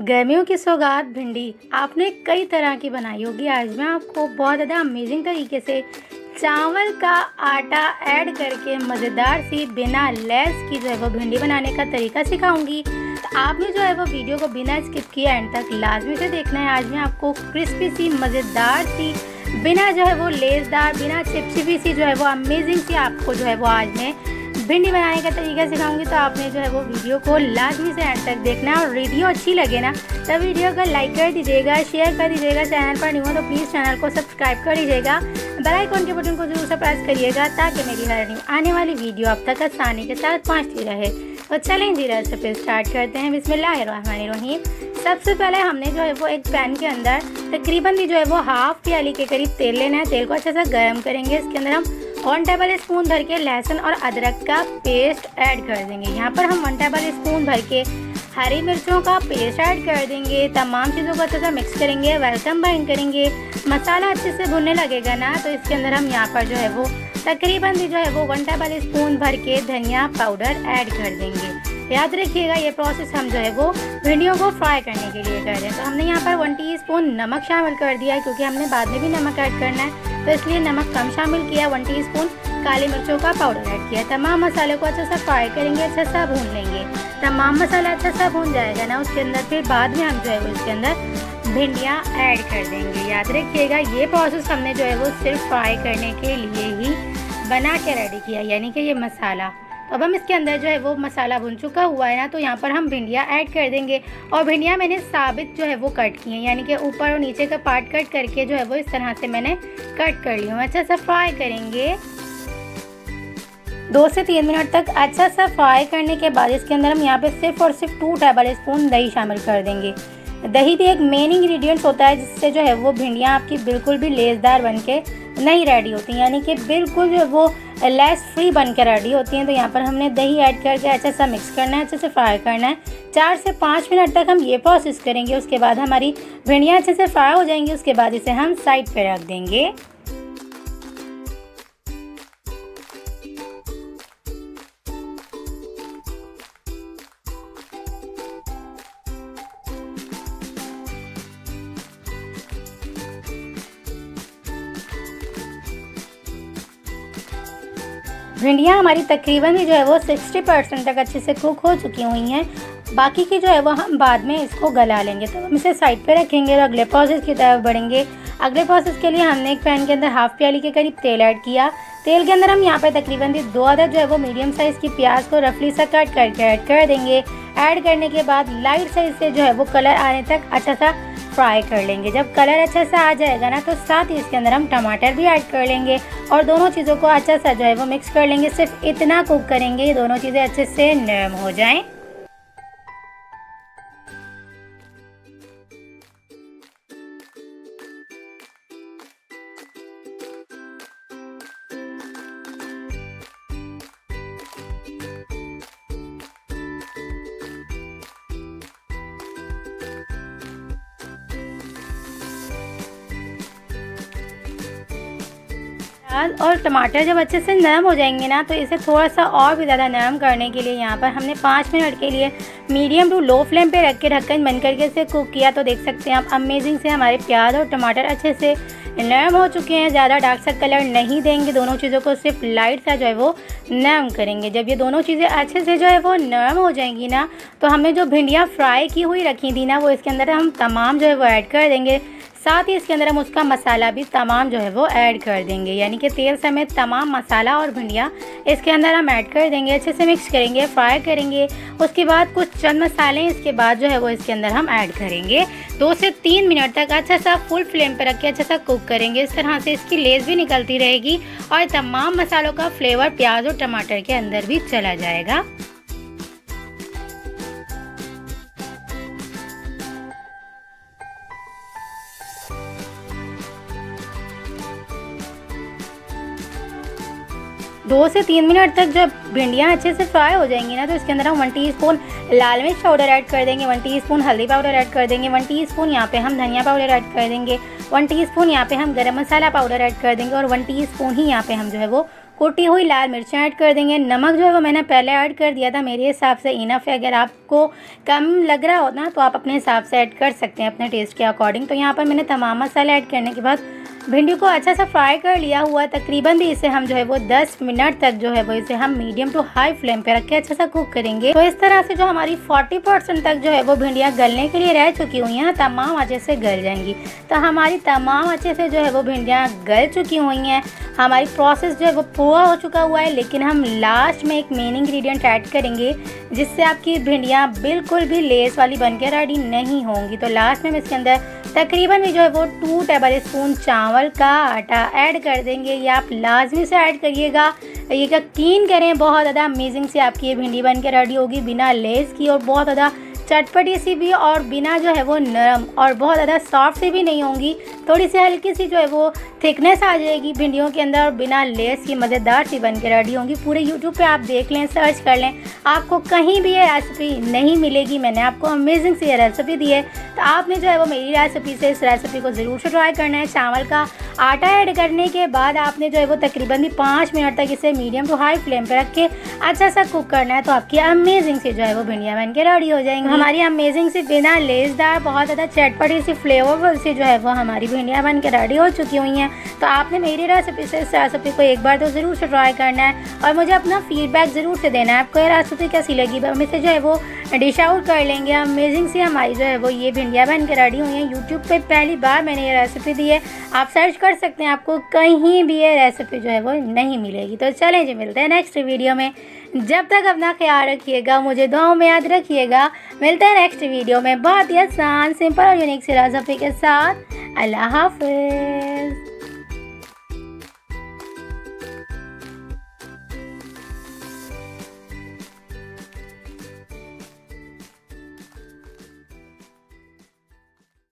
गर्मियों की सौगात भिंडी आपने कई तरह की बनाई होगी। आज मैं आपको बहुत ज़्यादा अमेजिंग तरीके से चावल का आटा ऐड करके मज़ेदार सी बिना लेस की जो है वो भिंडी बनाने का तरीका सिखाऊंगी। तो आपने जो है वो वीडियो को बिना स्किप किए एंड तक लाजमी से देखना है। आज मैं आपको क्रिस्पी सी मज़ेदार सी बिना जो है वो लेसदार बिना चिपचिपी सी जो है वो अमेजिंग सी आपको जो है वो आज मैं भिंडी बनाने का तरीका सिखाऊंगी। तो आपने जो है वो वीडियो को लाजमी से एंड तक देखना है और वीडियो अच्छी लगे ना तो वीडियो को लाइक कर दीजिएगा, शेयर कर दीजिएगा। चैनल पर न्यू हो तो प्लीज़ चैनल को सब्सक्राइब कर दीजिएगा, बेल आइकन के बटन को जरूर से प्रेस करिएगा ताकि मेरी हर न्यू आने वाली वीडियो आप तक आसानी के साथ पहुँचती रहे। तो चलें जी रेसिपी स्टार्ट करते हैं। बिस्मिल्लाहिर्रहमानिर्रहीम। सबसे पहले हमने जो है वो एक पैन के अंदर तकरीबन भी जो है वो हाफ प्याली के करीब तेल लेना है। तेल को अच्छे से गर्म करेंगे। इसके अंदर हम 1 टेबल स्पून भर के लहसुन और अदरक का पेस्ट ऐड कर देंगे। यहाँ पर हम 1 टेबल स्पून भर के हरी मिर्चों का पेस्ट ऐड कर देंगे। तमाम चीज़ों को अच्छे से मिक्स करेंगे, वेलकम बाइंड करेंगे। मसाला अच्छे से भुनने लगेगा ना तो इसके अंदर हम यहाँ पर जो है वो तकरीबन भी जो है वो 1 टेबल स्पून भर के धनिया पाउडर ऐड कर देंगे। याद रखिएगा ये प्रोसेस हम जो है वो भिंडियों को फ्राई करने के लिए कर रहे हैं। तो हमने यहाँ पर 1 टीस्पून नमक शामिल कर दिया है क्योंकि हमने बाद में भी नमक ऐड करना है तो इसलिए नमक कम शामिल किया। 1 टीस्पून काली मिर्चों का पाउडर ऐड किया। तमाम मसाले को अच्छे से फ्राई करेंगे, अच्छे से भून लेंगे। तमाम मसाला अच्छे से भून जाएगा ना उसके अंदर फिर बाद में हम जो है वो इसके अंदर भिंडियाँ ऐड कर देंगे। याद रखिएगा ये प्रोसेस हमने जो है वो सिर्फ फ्राई करने के लिए ही बना के रेडी किया, यानी कि ये मसाला। अब हम इसके अंदर जो है वो मसाला भुन चुका हुआ है ना तो यहाँ पर हम भिंडियाँ ऐड कर देंगे। और भिंडियाँ मैंने साबित जो है वो कट की हैं, यानी कि ऊपर और नीचे का पार्ट कट करके जो है वो इस तरह से मैंने कट कर ली हूँ। अच्छा सा फ्राई करेंगे 2 से 3 मिनट तक। अच्छा सा फ्राई करने के बाद इसके अंदर हम यहाँ पे सिर्फ और सिर्फ 2 टेबल स्पून दही शामिल कर देंगे। दही भी एक मेन इंग्रेडिएंट्स होता है जिससे जो है वो भिंडियाँ आपकी बिल्कुल भी लेसदार बन के नहीं रेडी होती, यानी कि बिल्कुल जो वो लेस फ्री बन के रेडी होती हैं। तो यहाँ पर हमने दही ऐड करके अच्छा सा मिक्स करना है, अच्छे से फ्राई करना है। 4 से 5 मिनट तक हम ये प्रोसेस करेंगे। उसके बाद हमारी भिंडियाँ अच्छे से फ्राई हो जाएंगी। उसके बाद इसे हम साइड पे रख देंगे। भिंडियाँ हमारी तकरीबन भी जो है वो 60% तक अच्छे से कुक हो चुकी हुई हैं। बाकी की जो है वो हम बाद में इसको गला लेंगे। तो हम इसे साइड पे रखेंगे और अगले प्रोसेस की तरफ बढ़ेंगे। अगले प्रोसेस के लिए हमने एक पैन के अंदर हाफ प्याली के करीब तेल ऐड किया। तेल के अंदर हम यहाँ पे तकरीबन भी 2 अदद जो है वो मीडियम साइज़ की प्याज को रफली सा कट करके ऐड कर देंगे। ऐड करने के बाद लाइट साइज से जो है वो कलर आने तक अच्छा सा फ्राई कर लेंगे। जब कलर अच्छा सा आ जाएगा ना तो साथ ही इसके अंदर हम टमाटर भी ऐड कर लेंगे और दोनों चीज़ों को अच्छा सा जो है वो मिक्स कर लेंगे। सिर्फ इतना कुक करेंगे ये दोनों चीज़ें अच्छे से नरम हो जाएं। प्याज और टमाटर जब अच्छे से नरम हो जाएंगे ना तो इसे थोड़ा सा और भी ज़्यादा नरम करने के लिए यहाँ पर हमने 5 मिनट के लिए मीडियम टू लो फ्लेम पे रख के ढक्कन बंद करके इसे कुक किया। तो देख सकते हैं आप अमेजिंग से हमारे प्याज और टमाटर अच्छे से नरम हो चुके हैं। ज़्यादा डार्क सा कलर नहीं देंगे, दोनों चीज़ों को सिर्फ लाइट सा जो है वो नरम करेंगे। जब ये दोनों चीज़ें अच्छे से जो है वो नरम हो जाएंगी ना तो हमने जो भिंडियाँ फ्राई की हुई रखी थी ना वो इसके अंदर हम तमाम जो है वो ऐड कर देंगे। साथ ही इसके अंदर हम उसका मसाला भी तमाम जो है वो ऐड कर देंगे, यानी कि तेल समेत तमाम मसाला और भिंडियाँ इसके अंदर हम ऐड कर देंगे। अच्छे से मिक्स करेंगे, फ्राई करेंगे। उसके बाद कुछ चंद मसाले इसके बाद जो है वो इसके अंदर हम ऐड करेंगे। 2 से 3 मिनट तक अच्छा सा फुल फ्लेम पर रख के अच्छा सा कुक करेंगे। इस तरह से इसकी लेस भी निकलती रहेगी और तमाम मसालों का फ्लेवर प्याज और टमाटर के अंदर भी चला जाएगा। दो से 3 मिनट तक जब भिंडियाँ अच्छे से फ्राई हो जाएंगी ना तो इसके अंदर हम 1 टीस्पून लाल मिर्च पाउडर ऐड कर देंगे, 1 टीस्पून हल्दी पाउडर ऐड कर देंगे, 1 टीस्पून यहाँ पे हम धनिया पाउडर ऐड कर देंगे, 1 टीस्पून यहाँ पे हम गरम मसाला पाउडर ऐड कर देंगे और 1 टीस्पून ही यहाँ पे हम जो है वो कुटी हुई लाल मिर्चें ऐड कर देंगे। नमक जो है वो मैंने पहले ऐड कर दिया था, मेरे हिसाब से इनफ है। अगर आपको कम लग रहा हो ना तो आप अपने हिसाब से ऐड कर सकते हैं अपने टेस्ट के अकॉर्डिंग। तो यहाँ पर मैंने तमाम मसाले ऐड करने के बाद भिंडी को अच्छा सा फ्राई कर लिया हुआ। तकरीबन भी इसे हम जो है वो 10 मिनट तक जो है वो इसे हम मीडियम टू हाई फ्लेम पे रख के अच्छा सा कुक करेंगे। तो इस तरह से जो हमारी 40% तक जो है वो भिंडियाँ गलने के लिए रह चुकी हुई हैं, तमाम अच्छे से गल जाएंगी। तो हमारी तमाम अच्छे से जो है वो भिंडियाँ गल चुकी हुई हैं। हमारी प्रोसेस जो है वो पूरा हो चुका हुआ है, लेकिन हम लास्ट में एक मेन इंग्रेडिएंट ऐड करेंगे जिससे आपकी भिंडियाँ बिल्कुल भी लेस वाली बनके रेडी नहीं होंगी। तो लास्ट में हम इसके अंदर तकरीबन भी जो है वो 2 टेबल स्पून चावल का आटा ऐड कर देंगे। ये आप लाजमी से ऐड करिएगा, ये यकीन करें बहुत ज़्यादा अमेजिंग सी आपकी ये भिंडी बन के रेडी होगी, बिना लेस की और बहुत ज़्यादा चटपटी सी भी, और बिना जो है वो नरम और बहुत ज़्यादा सॉफ्ट सी भी नहीं होंगी। थोड़ी सी हल्की सी जो है वो थिकनेस आ जाएगी भिंडियों के अंदर और बिना लेस की मज़ेदार सी बन के रेडी होंगी। पूरे यूट्यूब पे आप देख लें, सर्च कर लें, आपको कहीं भी ये रेसिपी नहीं मिलेगी। मैंने आपको अमेजिंग सी ये रेसिपी दी है, तो आपने जो है वो मेरी रेसिपी से इस रेसिपी को ज़रूर से ट्राई करना है। चावल का आटा ऐड करने के बाद आपने जो है वो तकरीबन भी 5 मिनट तक इसे मीडियम टू हाई फ्लेम पर रख के अच्छा सा कुक करना है। तो आपकी अमेजिंग सी जो है वो भिंडियाँ बन के रेडी हो जाएंगी। हमारी अमेजिंग सी बिना लेसदार बहुत ज़्यादा चटपटी सी फ्लेवरफुल सी जो है वो हमारी भिंडियाँ बन के रेडी हो चुकी हुई हैं। तो आपने मेरी रेसिपी से इस रेसिपी को एक बार तो ज़रूर से ट्राई करना है और मुझे अपना फीडबैक ज़रूर से देना है, आपको ये रेसिपी कैसी लगी। हम इसे जो है वो डिश आउट कर लेंगे। अमेजिंग सी हमारी जो है वो ये भिंडियाँ बन के रेडी हुई हैं। यूट्यूब पे पहली बार मैंने ये रेसिपी दी है, आप सर्च कर सकते हैं, आपको कहीं भी ये रेसिपी जो है वो नहीं मिलेगी। तो चलें जी, मिलते हैं नेक्स्ट वीडियो में। जब तक अपना ख्याल रखिएगा, मुझे दुआओं में याद रखिएगा। मिलते हैं नेक्स्ट वीडियो में बहुत ही आसान, सिंपल और यूनिक सी रेसिपी के साथ। अल्लाह हाफ़िज़।